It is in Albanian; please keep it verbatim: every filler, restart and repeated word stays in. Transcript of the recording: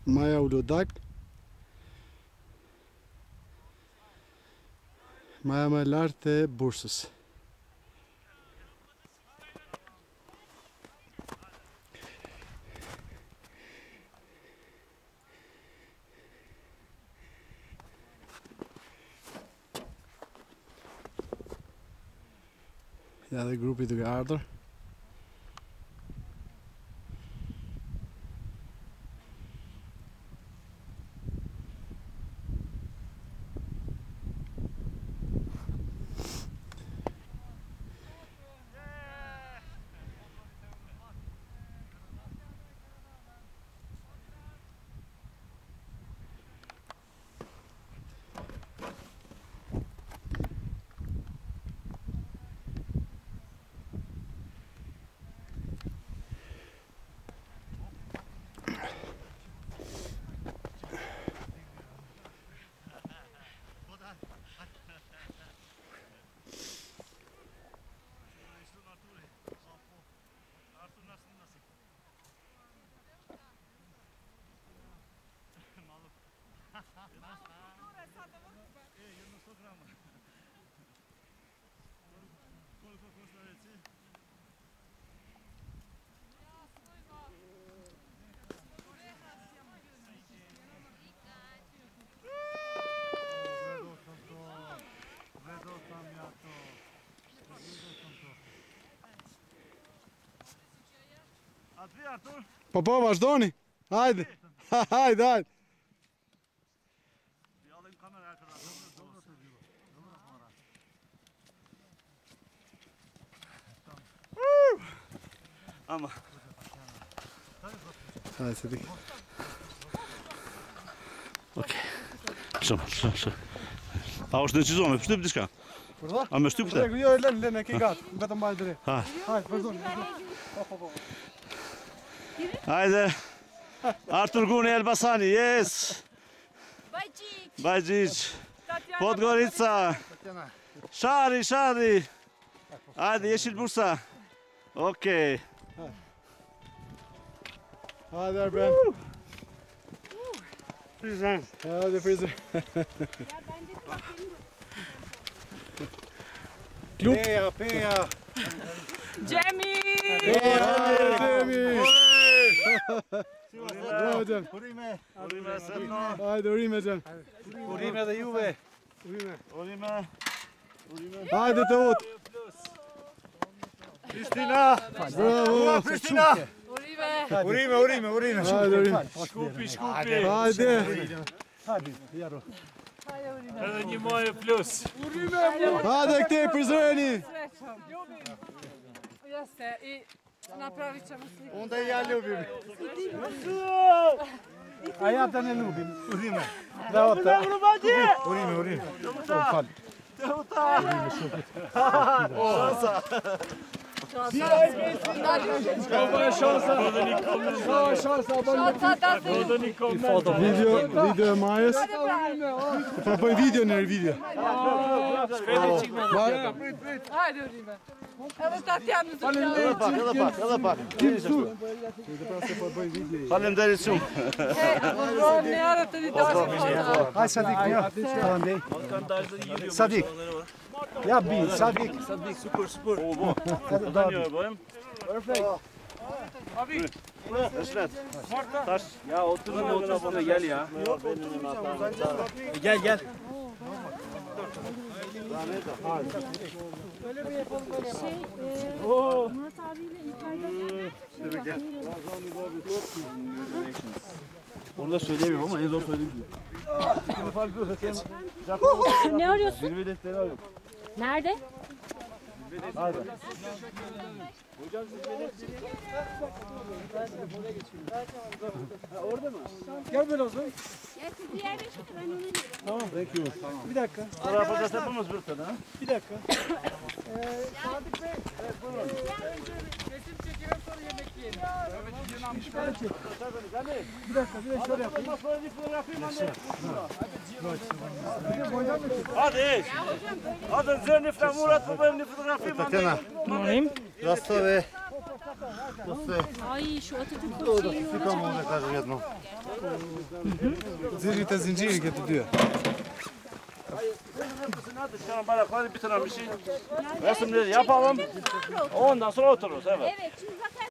Maja u Lodak. Maja më e lartë e Bursës. Ja dhe grupi duke ardhur. Po po, vazhdoni. Hajde. Hajde, hajde. Ama. Hajde, Sadik. Okej. Shumë, shumë, shumë. A është decizion me shtyp diçka? Për dha? A me shtyp këtë? Jo, e lën, lën, e ke gatë. Vetëm mbaj drejt. Ha. Hajde, vazhdoni. Po, po, po. Hajde. Artur Guni Elbasani, yes. Bajqiq. Bajqiq. Podgorica. Shari, Shari. Hajde, Yeşil Bursa. Okej. Hajde, Erben. Güzel. Hadi Frizer. Peja, peja. Cemi. Cemi. Bravo Can. Urime. Urime Sërno. Hajde, urime Can. Urime dhe juve. Urime. Urime. Hajde të ut. Kristina. Bravo. Kristina. Urime. Urime, urime, urime. Hajde, urime. Shkupi, shkupi. Hajde. Edhe një moje plus. Hajde këte, Prizreni. Jeste, i napravit ćemo sliku. Onda i ja ljubim. A ja da ne ljubim. Urime. Bravo te. Urime, urime. Fali. Šansa. Ovo je šansa. Ovo je šansa. Šansa da se... Video, video e Majës. Pa bëj video në video. Hajde Urime. Edhe Tatjana në zërgjallë. Edhe pak, edhe pak, edhe pak. Faleminderit shumë. E, vërrojnë në jarë të një dashë. Haj Sadik, një. Falandej. Sadik. Ja bi, Sadik. Sadik, super, super. O, bo. Da Një e bëjmë. Perfekt. Abi. Është let. Tash, ja, otur në motën apo në gel, ja. Gel, gel. Şey, e, Murat abiyle İlkay'da gel. Orada söyleyemiyorum ama en zor söylediğim gibi. Ne arıyorsun? Zirve defteri arıyorum. Nerede? Hadi. Gel böyle o zaman. Ya siz bir yerde çıkın ben ona göre. Tamam. Thank you. Bir dakika. Sonra yapacağız hepimiz bir tane. Bir dakika. Ee, Sadık Bey. Evet, buyurun. Resim çekelim sonra yemek yiyelim. Bir tane çek. Bir dakika, bir de şöyle yapayım. Hadi. Hadi zörni Murat bu benim fotoğrafım. Tatjana. Molim. Zastawy. Ay şu Atatürk şeyini olacak. Zirvite zinciri gidiyor. Hadi şu an barakları bitirelim bir şey. Resimleri yapalım. Ondan sonra otururuz. Evet. Evet şimdi zaten